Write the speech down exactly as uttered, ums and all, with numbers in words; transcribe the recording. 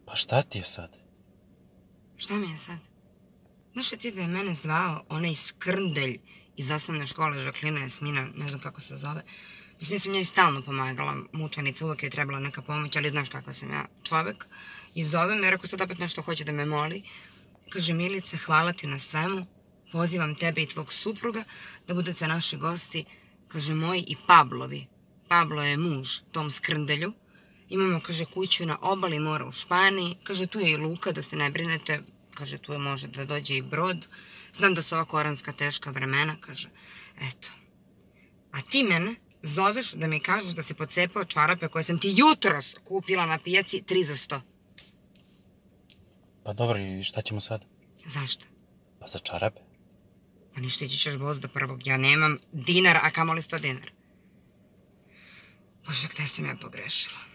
Pa šta ti je sad? Šta mi je sad? Znaš li ti da je mene zvao onaj skrndelj iz osnovne škole Žaklina Jasmina, ne znam kako se zove. Mislim, ja sam njoj stalno pomagala, mučenica, uvek je trebala neka pomoć, ali znaš kako sam ja čovek. I zove me, rekao sad opet nešto hoće da me moli. Kaže, Milice, hvala ti na svemu, pozivam tebe i tvog supruga da budete naši gosti, kaže, moji i Pablovi. Pablo je muž tom skrndelju. Imamo, kaže, kuću na obali mora u Španiji. Kaže, tu je i luka, da se ne brinete. Kaže, tu je može da dođe i brod. Znam da su ova koronska teška vremena, kaže, eto. A ti mene zoveš da mi kažeš da si pocepao čarape koje sam ti jutros kupila na pijaci tri za sto. Pa dobro, i šta ćemo sad? Zašto? Pa za čarape. Pa ništa, ići ćeš voz do prvog. Ja nemam dinar, a kamoli sto dinara. Bože, gde sam ja pogrešila?